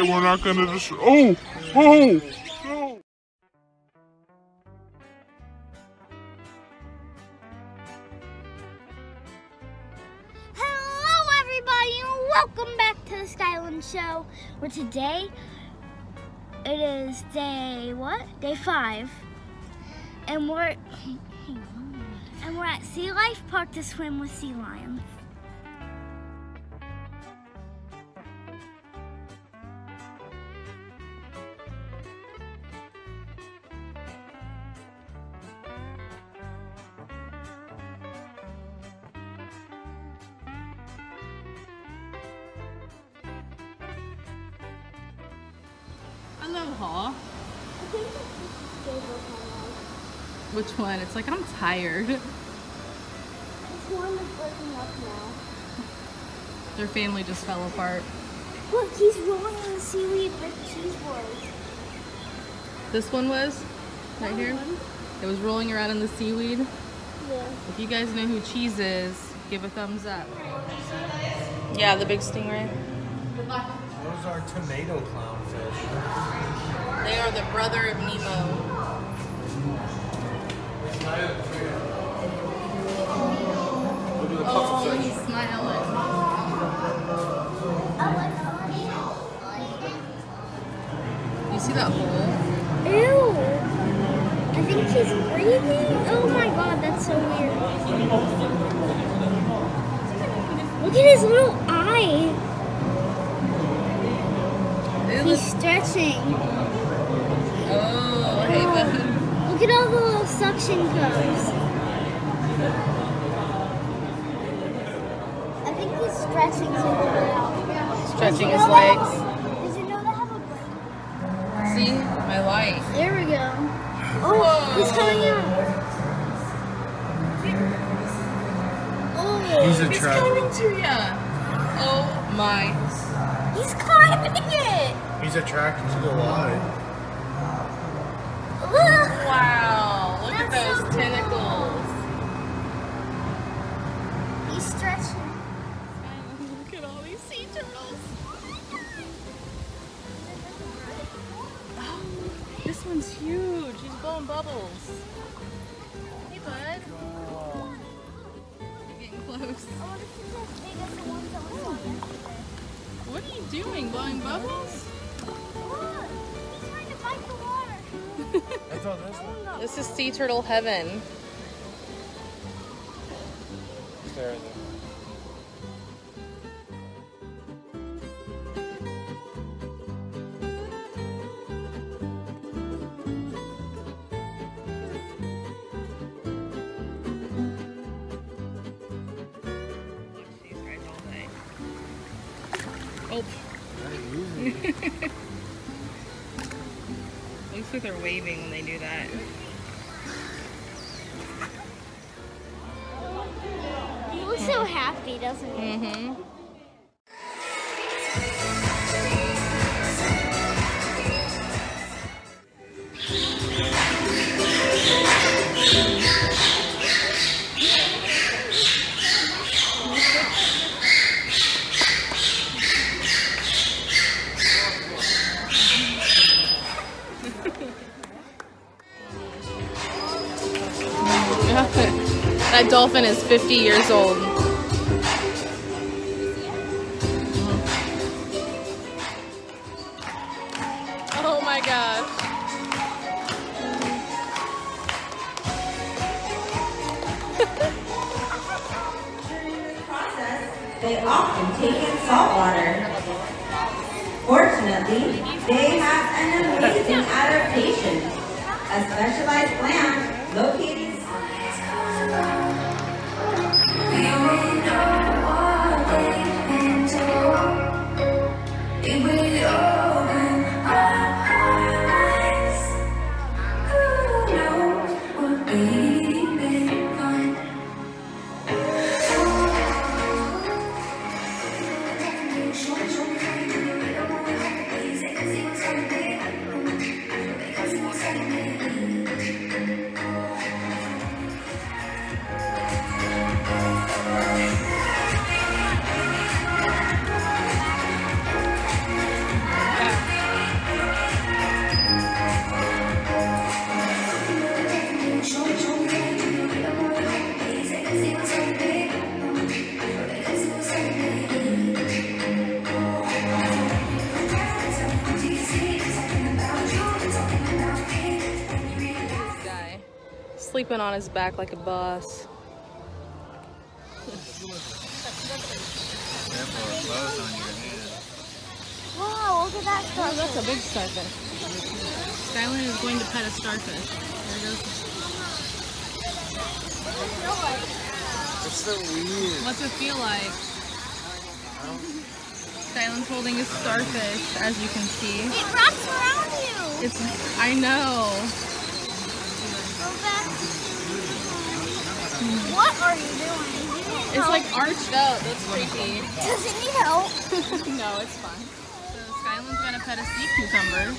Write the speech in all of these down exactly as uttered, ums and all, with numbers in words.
we're not gonna just. Oh! Oh! No! Hello, everybody, and welcome back to the Skyland Show. Where today it is day what? Day five, and we're and we're at Sea Life Park to swim with sea lions. Aloha. Which one? It's like I'm tired. This one is breaking up now. Their family just fell apart. Look, he's rolling in the seaweed with cheese balls. This one was? Right here? One. It was rolling around in the seaweed. Yeah. If you guys know who Cheese is, give a thumbs up. Yeah, the big stingray. Those are tomato clownfish. They are the brother of Nemo. Oh, he's smiling. You see that hole? Ew. I think he's breathing. Oh my god, that's so weird. Look at his little eye. He's stretching. Oh, hey, bud. Look at all the little suction cups. I think he's stretching so he can out. Stretching his legs. Does he know they have a brain? See? My light. There we go. Oh, Whoa. he's coming out. Oh, He's He's attracted. coming to ya. Oh my. he's climbing it. He's attracted to the light. Look. Wow. Look at That's those so tentacles. He's stretching. Look at all these sea turtles. Oh, this one's huge. He's blowing bubbles. Hey, bud. You're getting close. Oh, this is as big as the ones that we saw yesterday. What are you doing? Blowing bubbles? Look, he's trying to bite the water. That's all this one. This is sea turtle heaven. There, there. Oh. Looks like they're waving when they do that. He looks so happy, doesn't he? Mm-hmm. That dolphin is fifty years old. Oh my gosh. They often take in salt water. Fortunately, they have an amazing adaptation. A specialized plant located sleeping on his back like a boss. Wow, look at that Oh, starfish. that's a big starfish. Skylin is going to pet a starfish. There goes. It's so weird. What's it feel like? Skylin's holding a starfish, as you can see. It wraps around you. It's, I know. Go back. What are you doing? It's like arched up. That's creepy. Does it need help? No, it's fine. So Skylin's gonna pet a sea cucumber.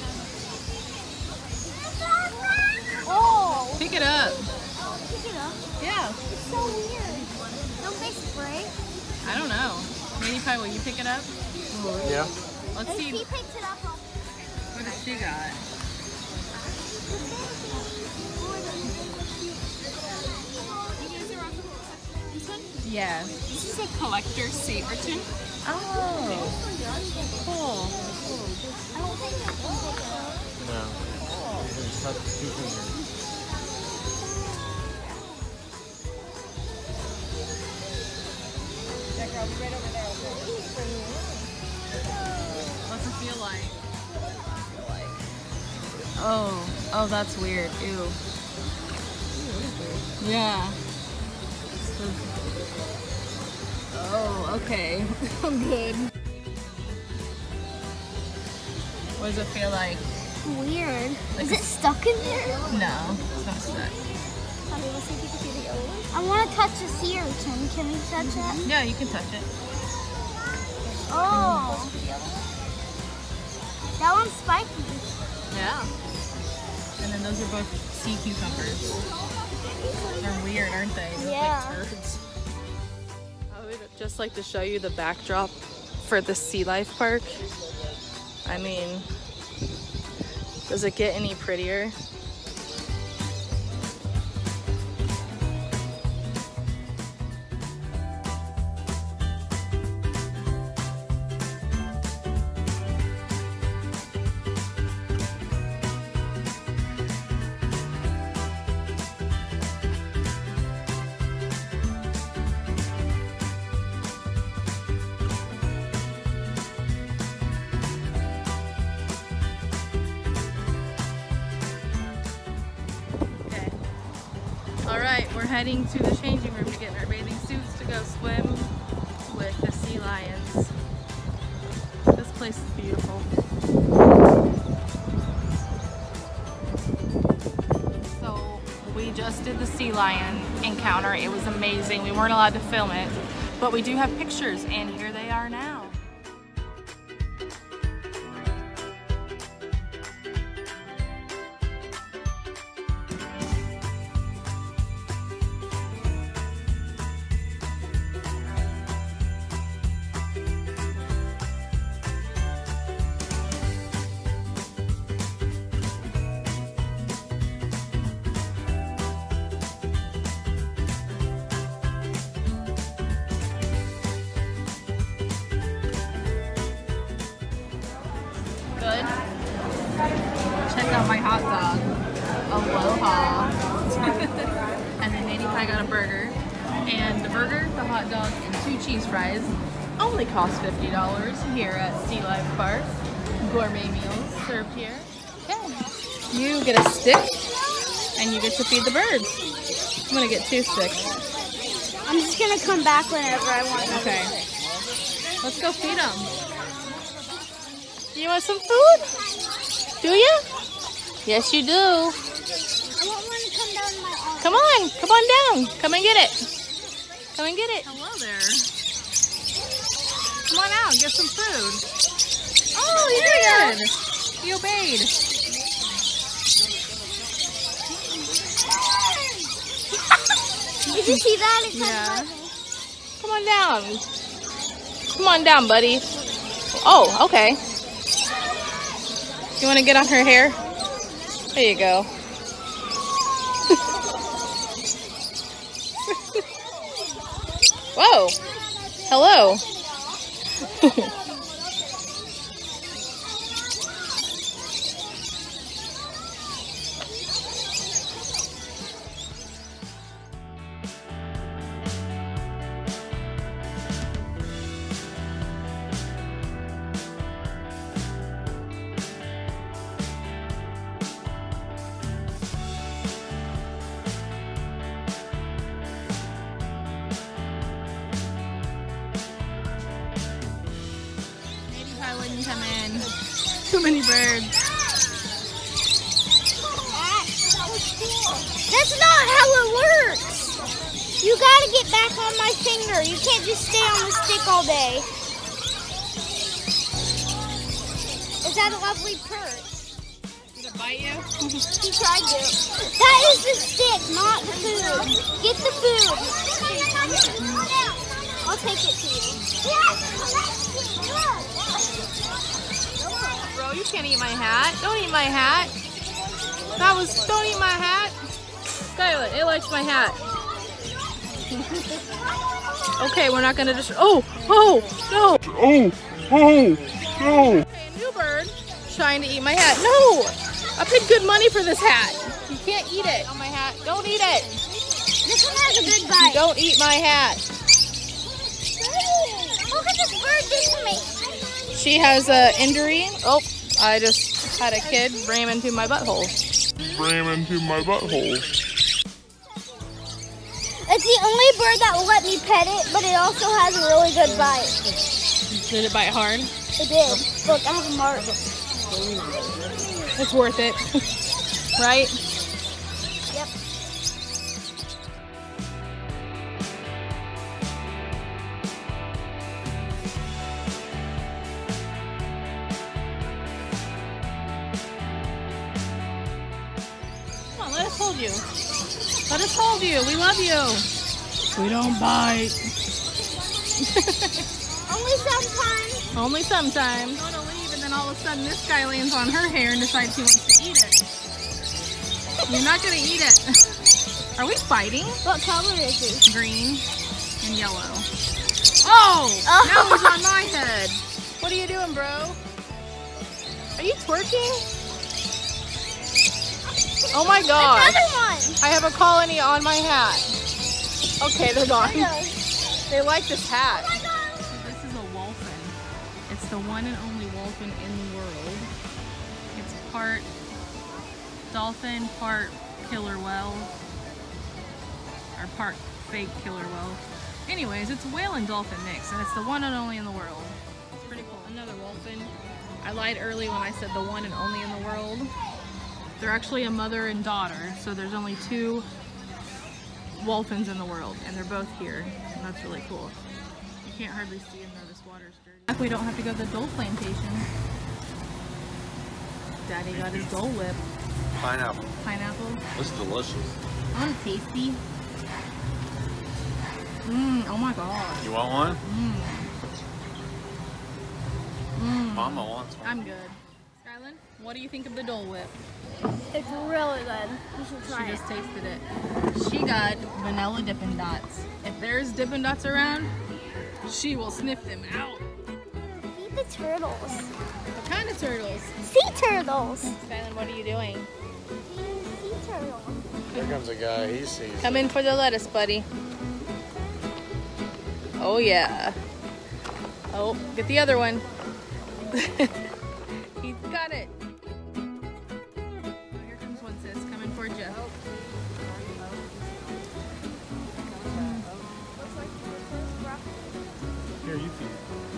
Oh. Pick it up. Pick it up. Yeah. It's so weird. Don't they spray? I don't know. Maybe Pie, will you pick it up? Yeah. Let's If see. he picks it up, I'll What does she got? Yeah. This is a collector sea urchin. Oh. Cool. No. It's not two fingers. What's it feel like? Oh, oh, that's weird. Ew. Yeah. Oh, okay. I'm good. What does it feel like? Weird. Like Is a- it stuck in there? No, it's not stuck. I want to touch the sea urchin. Can we touch it? Yeah, you can touch it. Oh. That one's spiky. Yeah. And then those are both sea cucumbers. They're weird, aren't they? They look Yeah. like turds. I would just like to show you the backdrop for the Sea Life Park. I mean, does it get any prettier? Alright, we're heading to the changing room to get in our bathing suits to go swim with the sea lions. This place is beautiful. So we just did the sea lion encounter. It was amazing. We weren't allowed to film it, but we do have pictures, and here they are now. Good. Check out my hot dog. Aloha. And then Nanny Pie got a burger. And the burger, the hot dog, and two cheese fries only cost fifty dollars here at Sea Life Park. Gourmet meals served here. Okay. You get a stick, and you get to feed the birds. I'm gonna get two sticks. I'm just going to come back whenever I want to. Okay. Let's go feed them. You want some food? Do you? Yes, you do. I want one to come down my arm. Come on, come on down. Come and get it. Come and get it. Hello there. Come on out, get some food. Oh, you did. You obeyed. Did you see that? It Yeah. says Come on down. Come on down, buddy. Oh, okay. You want to get on her hair? There you go. Whoa. Hello. too many birds. That's not how it works. You gotta get back on my finger. You can't just stay on the stick all day. Is that a lovely perch? Did it bite you? He tried to. That is the stick, not the food. Get the food. I'll take it to you. Bro, you can't eat my hat. Don't eat my hat. That was, don't eat my hat. Skylar, it likes my hat. Okay, we're not gonna just, oh, oh, no. Oh, oh, oh. Okay, a new bird trying to eat my hat. No, I paid good money for this hat. You can't eat it. On my hat, don't eat it. This one has a good bite. Don't eat my hat. Look at this bird did to me. She has a injury. Oh, I just had a kid ram into my butthole. Ram into my butthole. It's the only bird that will let me pet it, but it also has a really good bite. Did it bite hard? It did. Look, I have a mark. It's worth it, right? Yep. Come on, let us hold you. Let us hold you. We love you. We don't bite. Only sometimes. Only sometimes. Go to leave, and then all of a sudden this guy lands on her hair and decides he wants to eat it. You're not gonna eat it. Are we fighting? What color is he? Green and yellow. Oh! Oh. Now he's on my head. What are you doing, bro? Are you twerking? Oh my god. Another one. I have a colony on my hat. Okay, they're gone. Hello. They like this hat. Oh my God. This is a wolfen. It's the one and only wolfen in the world. It's part dolphin, part killer whale, or part fake killer whale. Anyways, it's a whale and dolphin mix, and it's the one and only in the world. It's pretty cool. Another wolfen. I lied early when I said the one and only in the world. They're actually a mother and daughter, so there's only two wolfens in the world, and they're both here, and that's really cool. You can't hardly see them though, this water's dirty. We don't have to go to the Dole plantation. Daddy got his Dole Whip. Pineapple. Pineapple. This is delicious. I want tasty. Mmm, oh my god. You want one? Mmm. Mmm. Mama wants one. I'm good. Skylan, what do you think of the Dole Whip? It's really good. You should try She it. just tasted it. She got vanilla Dippin' Dots. If there's Dippin' Dots around, she will sniff them out. Feed the turtles. What kind of turtles? Sea turtles. Skylan, what are you doing? Sea turtle. Here comes a guy, he sees. Come in for the lettuce, buddy. Oh yeah. Oh, get the other one. He's got it. Oh, here comes one, sis. Coming for you. Here, you feed.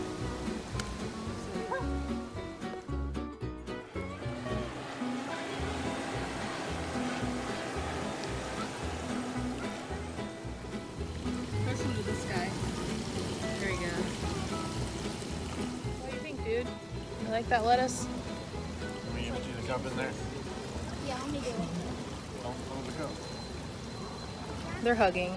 Listen to this guy. There you go. What do you think, dude? You like that lettuce? Let me give you the cup in there. Yeah, let me do it. Don't throw the cup. They're hugging.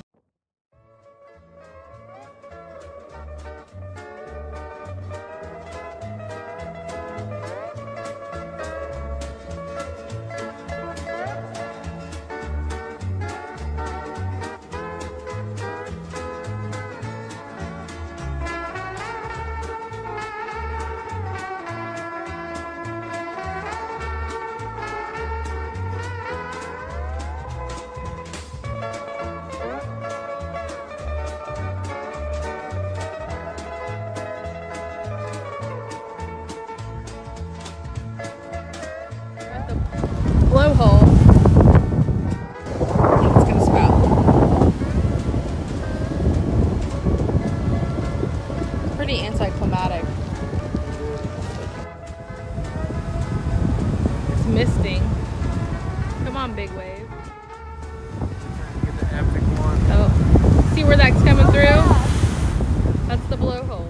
misting. Come on, big wave. Get the epic one. Oh, see where that's coming through? That's the blowhole.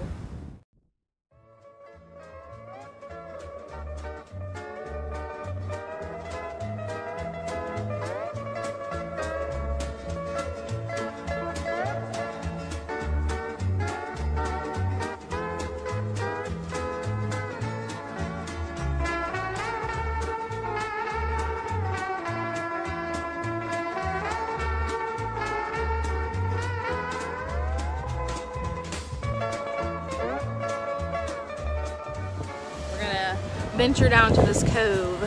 Venture down to this cove.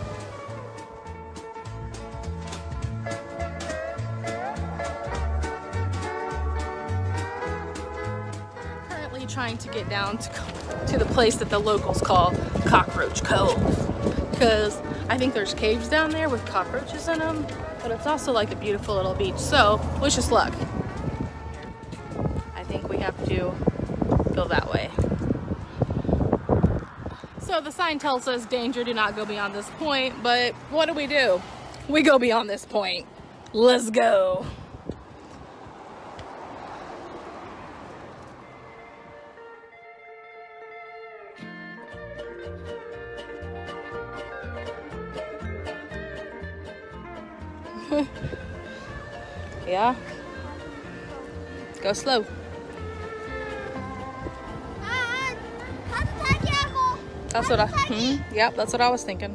Currently trying to get down to, to the place that the locals call Cockroach Cove, because I think there's caves down there with cockroaches in them, but it's also like a beautiful little beach. So wish us luck. I think we have to go that way. So the sign tells us danger, do not go beyond this point, but what do we do? We go beyond this point. Let's go. Yeah. Go slow. That's what I, hmm, yep, that's what I was thinking.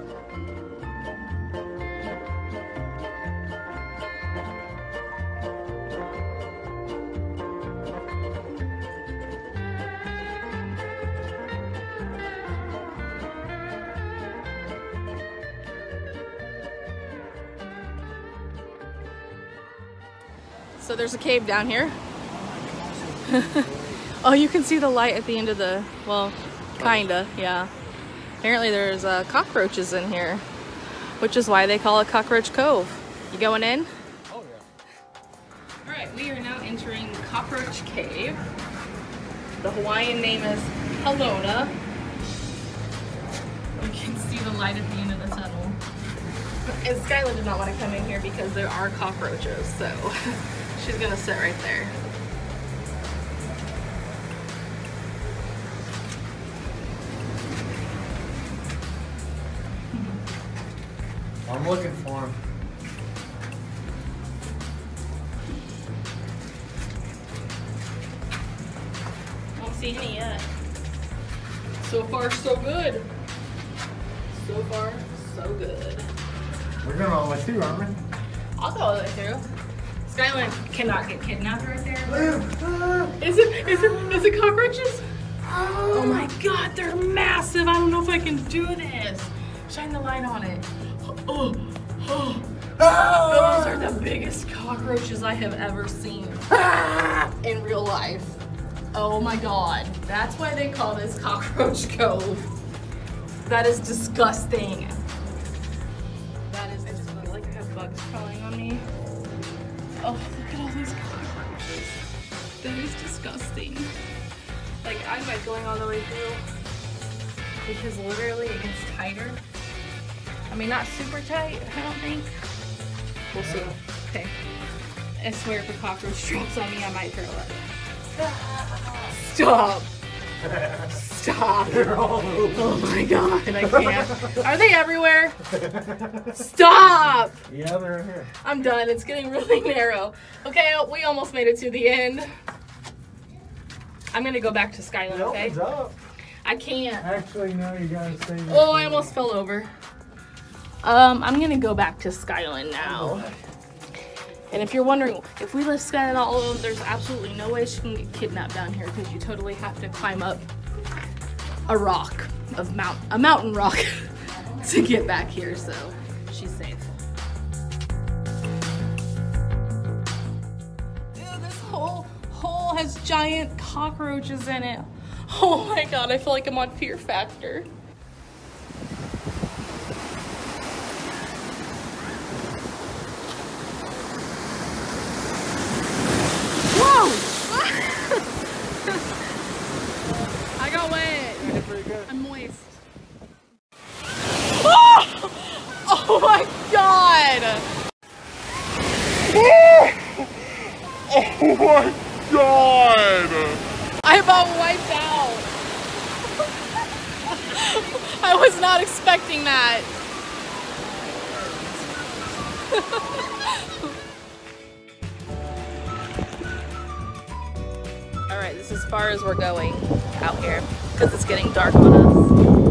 So there's a cave down here. Oh, you can see the light at the end of the, well, kinda, yeah. Apparently there's uh, cockroaches in here, which is why they call it Cockroach Cove. You going in? Oh yeah. Alright, we are now entering Cockroach Cave. The Hawaiian name is Halona. You can see the light at the end of the tunnel. And Skylar did not want to come in here because there are cockroaches, so she's gonna sit right there. I'm looking for him. Don't see any yet. So far, so good. So far, so good. We're going all the way through, aren't we? I'll go all the way through. Skylar cannot get kidnapped right there. Is it? Is it? Is it cockroaches? Oh my God, they're massive. I don't know if I can do this. Shine the light on it. Oh, oh. Those are the biggest cockroaches I have ever seen in real life. Oh my God. That's why they call this Cockroach Cove. That is disgusting. That is, I just feel like I have bugs crawling on me. Oh, look at all these cockroaches. That is disgusting. Like, I'm like going all the way through because literally it gets tighter. I mean, not super tight, I don't think. We'll see. Okay. I swear if a cockroach drops on me, I might throw it. Stop. Stop. They're all over. Oh my God, I can't. Are they everywhere? Stop. Yeah, they're here. I'm done. It's getting really narrow. Okay, we almost made it to the end. I'm gonna go back to Skyland, It okay? opens up. I can't. Actually, no, you gotta stay there. Oh, I almost fell over. Um, I'm gonna go back to Skyland now. And if you're wondering, if we let Skyland all alone, there's absolutely no way she can get kidnapped down here because you totally have to climb up a rock of mount a mountain rock to get back here, so she's safe. Dude, this whole hole has giant cockroaches in it. Oh my God, I feel like I'm on Fear Factor. I got wet. You did pretty good. I'm moist. Oh! was not expecting that. Alright, this is as far as we're going out here because it's getting dark on us.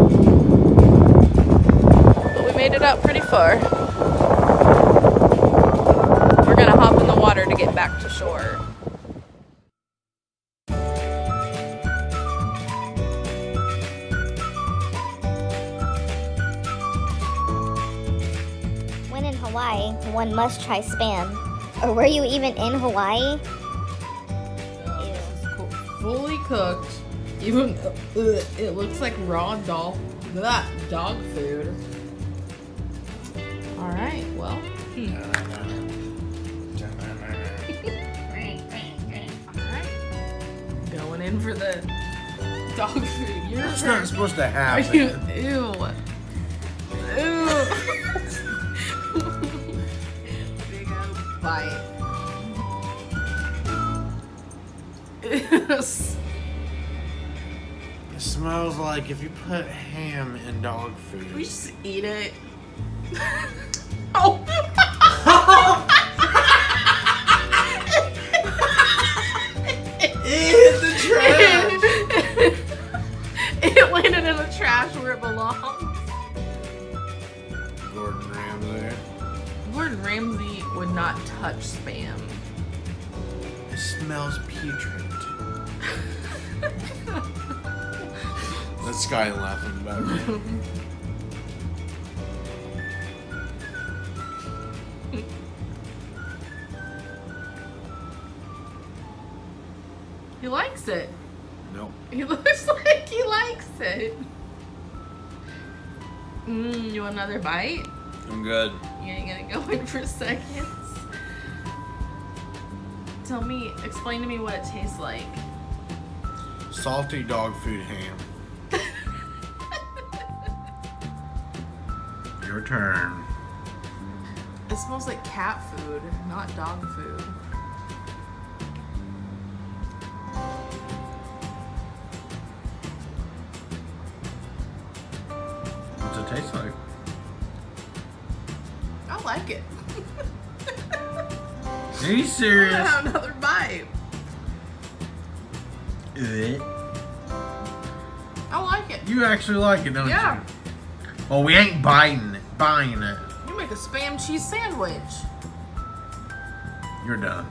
But we made it out pretty far. We're gonna hop in the water to get back to shore. When in Hawaii, one must try Spam. Or were you even in Hawaii? Fully cooked. Even uh, it looks like raw dog that dog food. All right, well. Hmm. All right. Going in for the dog food. You're That's not supposed to happen. Are you, ew. Ew. Big old bite. Yes. It smells like if you put ham in dog food. We just eat it. Oh. It hit the trash. It landed in the trash where it belongs. Gordon Ramsay. Gordon Ramsay would not touch Spam. It smells putrid. That's Sky laughing about it. He likes it. Nope. He looks like he likes it. Mmm, you want another bite? I'm good. You ain't gonna go in for seconds? Tell me, explain to me what it tastes like. Salty dog food ham. Your turn. It smells like cat food, not dog food. What's it taste like? I like it. Are you I'm serious? gonna have another bite. Eh. I like it. You actually like it, don't Yeah. you? Well, we ain't biting it, buying it. You make a Spam cheese sandwich. You're done.